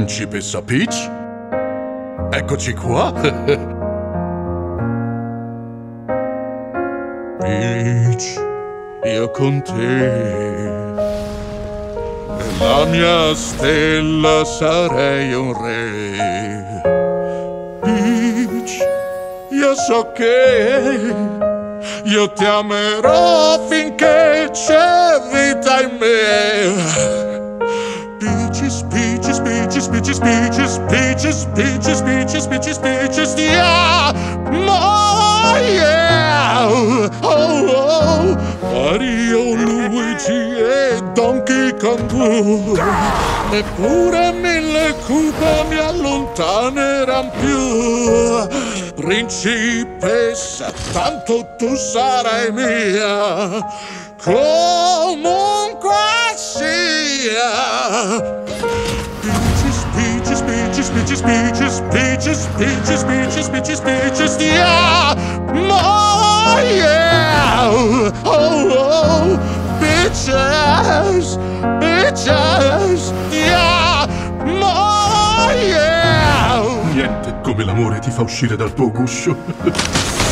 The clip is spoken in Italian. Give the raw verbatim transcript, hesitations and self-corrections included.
Principessa Peach? Eccoci qua. Peach, io con te, nella mia stella sarei un re. Peach, io so che io ti amerò finché c'è vita in me. Peaches, peaches, peaches, peaches, peaches, peaches, peaches, peaches, peaches, peaches, yeah, my yeah, oh, oh, Mario, Luigi e Donkey Kong, neppure mille Koopa mi allontaneran più. Principessa, tanto tu sarai mia, comunque sia. Peaches, peaches, peaches, peaches, peaches, peaches, peaches, peaches, peaches, peaches, yeah, my yeah, oh, oh, bitches, bitches, yeah, my yeah. Niente come l'amore ti fa uscire dal tuo guscio.